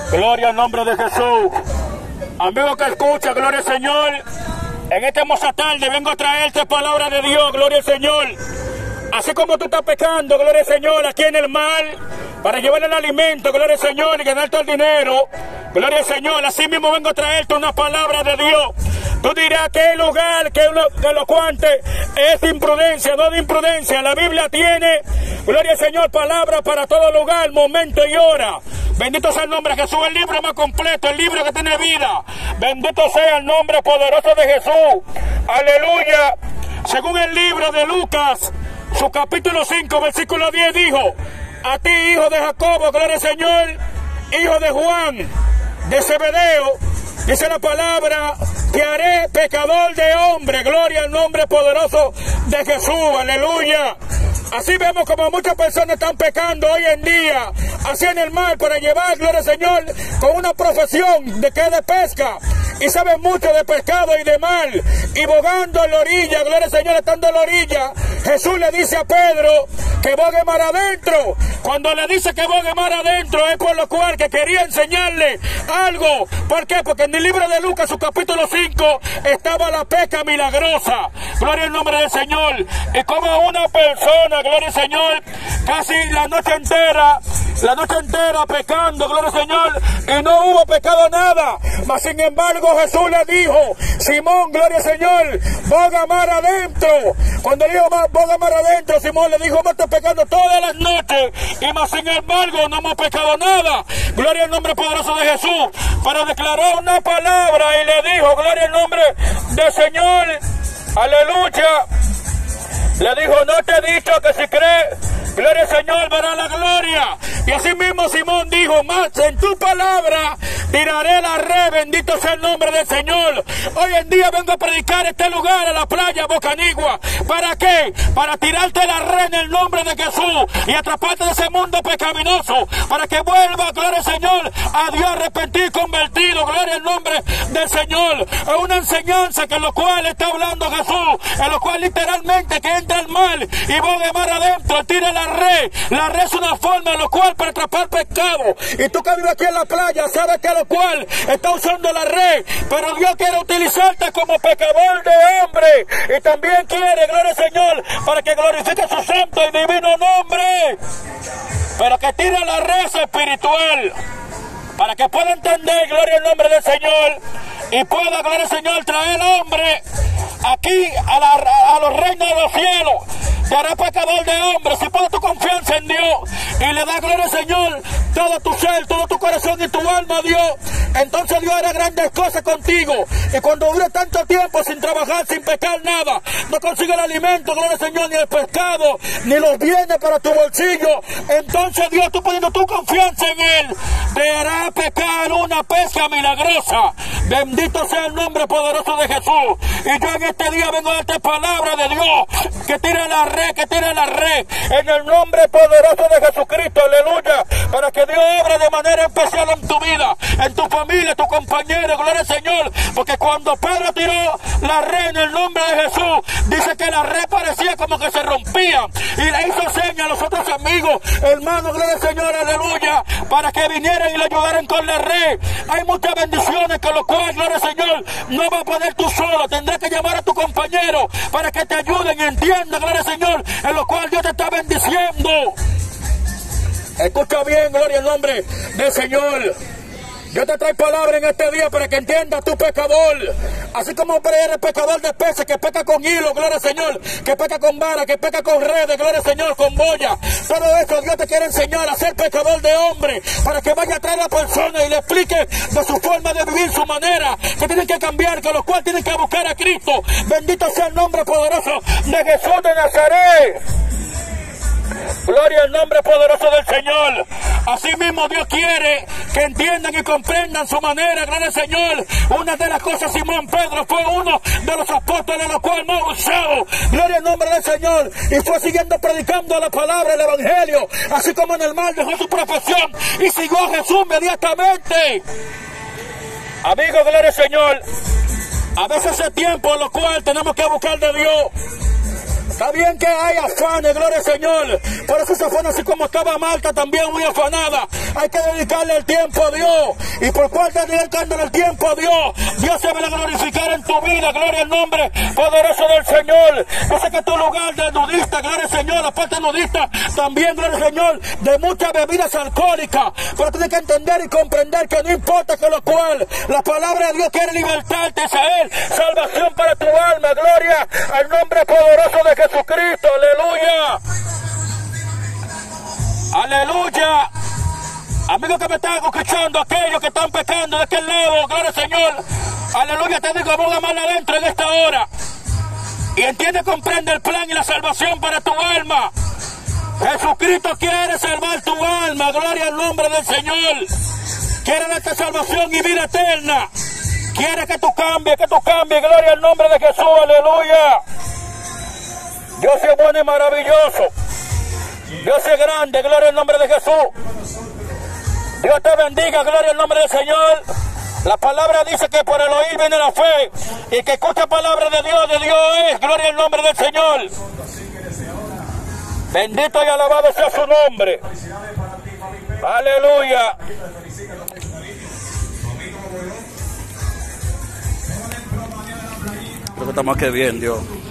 Gloria al nombre de Jesús. Amigo que escucha, gloria al Señor. En esta hermosa tarde vengo a traerte palabra de Dios, gloria al Señor. Así como tú estás pecando, gloria al Señor, aquí en el mar, para llevar el alimento, gloria al Señor, y ganarte el dinero, gloria al Señor. Así mismo vengo a traerte una palabra de Dios. Tú dirás que el lugar, que elocuente es imprudencia, no de imprudencia. La Biblia tiene, gloria al Señor, palabra para todo lugar, momento y hora. Bendito sea el nombre de Jesús, el libro más completo, el libro que tiene vida. Bendito sea el nombre poderoso de Jesús. Aleluya. Según el libro de Lucas, su capítulo 5, versículo 10 dijo: a ti, hijo de Jacobo, gloria al Señor, hijo de Juan, de Zebedeo, dice la palabra, te haré pecador de hombre. Gloria al nombre poderoso de Jesús. Aleluya. Así vemos como muchas personas están pecando hoy en día, así en el mar, para llevar, gloria al Señor, con una profesión de que es de pesca, y saben mucho de pescado y de mar, y bogando en la orilla, gloria al Señor, estando en la orilla, Jesús le dice a Pedro que bogue mar adentro. Cuando le dice que bogue mar adentro es por lo cual que quería enseñarle algo. ¿Por qué? Porque en el libro de Lucas, su capítulo 5, estaba la pesca milagrosa. Gloria al nombre del Señor. Y como una persona, gloria al Señor, casi la noche entera pecando, gloria al Señor, y no hubo pecado nada. Mas sin embargo Jesús le dijo: Simón, gloria al Señor, boga mar adentro. Cuando le dijo boga mar adentro, Simón le dijo: hemos estado pecando todas las noches, y más sin embargo no hemos pecado nada. Gloria al nombre poderoso de Jesús. Pero declaró una palabra y le dijo: gloria al nombre del Señor. Aleluya. Le dijo: no te he dicho que si crees, gloria al Señor, verá la gloria. Y así mismo Simón dijo: más en tu palabra tiraré la red. Bendito sea el nombre del Señor. Hoy en día vengo a predicar este lugar, a la playa Bocanigua. ¿Para qué? Para tirarte la red en el nombre de Jesús y atraparte de ese mundo pecaminoso, para que vuelva, gloria al Señor, a Dios arrepentido y convertido. Gloria al nombre del Señor. Es una enseñanza que en lo cual está hablando Jesús, en lo cual literalmente que entra al mar y bogue mar adentro, tira la red. La red es una forma en lo cual para atrapar pescado. Y tú que vives aquí en la playa sabes que lo cual está usando la red, pero Dios quiere utilizarte como pecador de hombre, y también quiere, gloria al Señor, para que glorifique su santo y divino nombre, pero que tire la red espiritual, para que pueda entender, gloria al nombre del Señor, y pueda, gloria al Señor, traer hombre aquí a los reinos de los cielos. Te hará pecador de hombre si pones tu confianza en Dios y le das gloria al Señor, todo tu ser, todo tu corazón y tu alma a Dios. Entonces Dios hará grandes cosas contigo. Y cuando dure tanto tiempo sin trabajar, sin pecar nada, no consigue el alimento, gloria al Señor, ni el pescado, ni los bienes para tu bolsillo, entonces Dios, tú poniendo tu confianza en Él, te hará pecar una pesca milagrosa. Bendito sea el nombre poderoso de Jesús. Y yo en este día vengo a darte palabra de Dios, que tire la red, en el nombre poderoso de Jesucristo, aleluya, para que Dios obre de manera especial en tu vida, en tu familia, tu compañero, gloria al Señor, porque cuando Pedro tiró la red en el nombre de Jesús, dice que la red parecía como que se rompía, y le hizo señas a los otros amigos, hermanos, gloria al Señor, aleluya, para que vinieran y le ayudaran con la red. Hay muchas bendiciones con lo cual, gloria al Señor, no vas a poder tú solo, tendrás que llamar a tu compañero para que te ayuden y entiendan, gloria al Señor, en lo cual Dios te está bendiciendo. Escucha bien, gloria al nombre del Señor. Dios te trae palabra en este día para que entiendas tu pecador. Así como eres pecador de peces, que peca con hilo, gloria al Señor, que peca con vara, que peca con redes, gloria al Señor, con boya. Todo esto Dios te quiere enseñar a ser pecador de hombre, para que vaya a traer a la persona y le explique de su forma de vivir, su manera, que tienen que cambiar, con lo cual tienen que buscar a Cristo. Bendito sea el nombre poderoso de Jesús de Nazaret. Gloria al nombre poderoso del Señor. Así mismo Dios quiere que entiendan y comprendan su manera, gloria al Señor. Una de las cosas, Simón Pedro fue uno de los apóstoles, los cuales no usado, gloria al nombre del Señor, y fue siguiendo predicando la palabra, el evangelio, así como en el mar dejó su profesión y siguió a Jesús inmediatamente. Amigos, gloria al Señor. A veces es tiempo en lo cual tenemos que buscar de Dios. Está bien que hay afanes, gloria al Señor. Por eso se afana así como estaba Marta, también muy afanada. Hay que dedicarle el tiempo a Dios. Y por cuanto dedicándole el tiempo a Dios, Dios se va a glorificar en tu vida. Gloria al nombre poderoso del Señor. Yo sé que tu lugar de nudista, gloria al Señor, la parte nudista, también, gloria al Señor, de muchas bebidas alcohólicas. Pero tienes que entender y comprender que no importa que lo cual, la palabra de Dios quiere libertarte a Él. Salvación para tu alma. Gloria al nombre poderoso de Jesucristo. Aleluya. Aleluya. Amigos que me están escuchando, aquellos que están pecando de aquel lado, gloria al Señor. Aleluya, te digo, ponga mal adentro en esta hora. Y entiende, comprende el plan y la salvación para tu alma. Jesucristo quiere salvar tu alma, gloria al nombre del Señor. Quiere darte salvación y vida eterna. Quiere que tú cambies, gloria al nombre de Jesús, aleluya. Dios es bueno y maravilloso. Dios es grande, gloria al nombre de Jesús. Dios te bendiga, gloria al nombre del Señor. La palabra dice que por el oír viene la fe. Y que escucha palabra de Dios es, gloria al nombre del Señor. Bendito y alabado sea su nombre. Aleluya. Creo que estamos aquí bien, Dios.